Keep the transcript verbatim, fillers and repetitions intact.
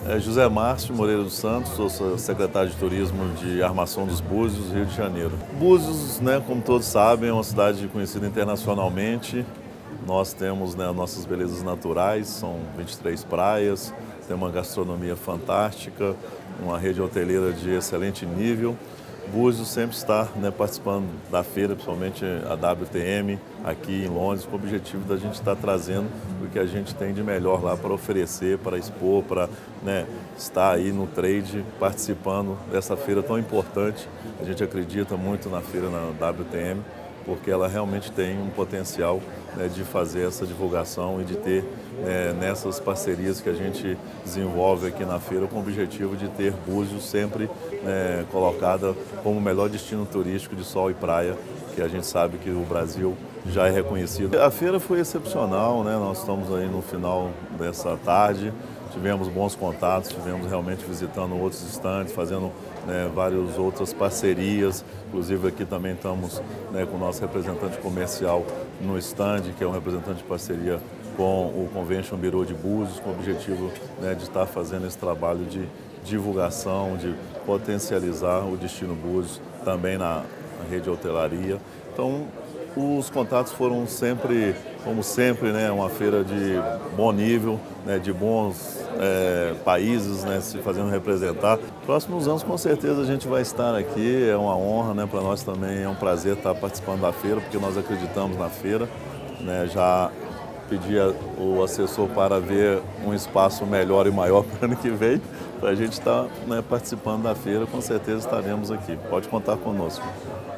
É José Márcio Moreira dos Santos, sou secretário de Turismo de Armação dos Búzios, Rio de Janeiro. Búzios, né, como todos sabem, é uma cidade conhecida internacionalmente. Nós temos, né, nossas belezas naturais, são vinte e três praias, tem uma gastronomia fantástica, uma rede hoteleira de excelente nível. Búzios sempre está, né, participando da feira, principalmente a W T M, aqui em Londres, com o objetivo da gente estar trazendo o que a gente tem de melhor lá para oferecer, para expor, para, né, estar aí no trade, participando dessa feira tão importante. A gente acredita muito na feira, na W T M, porque ela realmente tem um potencial, né, de fazer essa divulgação e de ter, né, nessas parcerias que a gente desenvolve aqui na feira com o objetivo de ter Búzios sempre, né, colocada como o melhor destino turístico de sol e praia, que a gente sabe que o Brasil já é reconhecido. A feira foi excepcional, né? Nós estamos aí no final dessa tarde, tivemos bons contatos, tivemos realmente visitando outros estandes, fazendo, né, várias outras parcerias, inclusive aqui também estamos, né, com o nosso representante comercial no estande, que é um representante de parceria com o Convention Bureau de Búzios, com o objetivo, né, de estar fazendo esse trabalho de divulgação, de potencializar o destino Búzios também na, na rede hotelaria. Então, os contatos foram sempre, como sempre, né, uma feira de bom nível, né, de bons é, países, né, se fazendo representar. Próximos anos, com certeza, a gente vai estar aqui, é uma honra, né, para nós também é um prazer estar participando da feira, porque nós acreditamos na feira, né, já pedi o assessor para ver um espaço melhor e maior para o ano que vem, para a gente estar, né, participando da feira, com certeza estaremos aqui. Pode contar conosco.